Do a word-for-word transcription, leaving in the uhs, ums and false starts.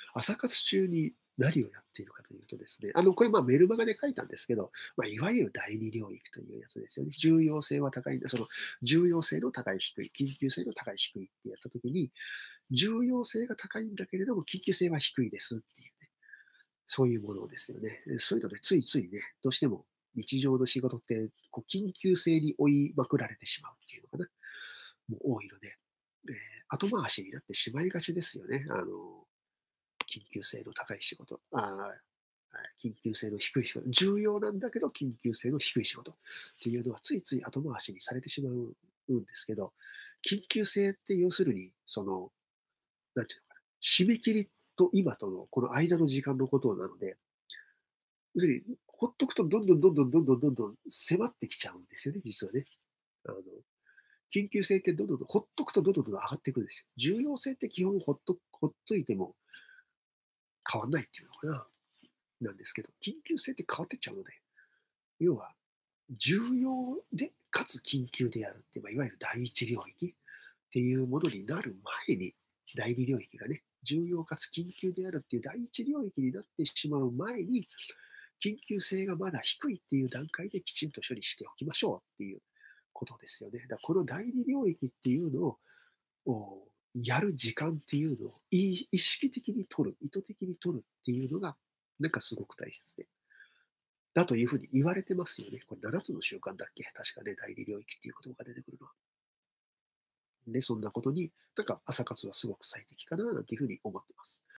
朝活中に何をやっているかというとですね、あの、これ、ま、メルマガで書いたんですけど、ま、いわゆる第二領域というやつですよね。重要性は高いんだ、その、重要性の高い低い、緊急性の高い低いってやった時に、重要性が高いんだけれども、緊急性は低いですっていうね、そういうものですよね。そういうのでついついね、どうしても日常の仕事って、こう緊急性に追いまくられてしまうっていうのかな、もう多いので、ええ、後回しになってしまいがちですよね。あの、緊急性の高い仕事、ああ、はい、緊急性の低い仕事、重要なんだけど緊急性の低い仕事っていうのはついつい後回しにされてしまううんですけど、緊急性って要するに、その、なんていうのかな、締め切りと今とのこの間の時間のことなので要するに、ほっとくとどんどんどんどんどんどんどんどん迫ってきちゃうんですよね、実はね。あの、緊急性ってどんどんどんほっとくとどんどんどんどん上がっていくんですよ。重要性って基本ほっとほっといても変わんないっていうのかな、なんですけど、緊急性って変わってっちゃうので、要は、重要でかつ緊急であるって、ま、いわゆる第一領域っていうものになる前に、第二領域がね、重要かつ緊急であるっていう第一領域になってしまう前に、緊急性がまだ低いっていう段階できちんと処理しておきましょうっていうことですよね。だ、この第二領域っていうのを、おやる時間っていうのを、い意識的に取る、意図的に取るっていうのが、なんかすごく大切で。だという風に言われてますよね。これななつの習慣だっけ、確かね、第二領域っていう言葉が出てくるのは。で、そんなことに、なんか朝活はすごく最適かななんていう風に思ってます。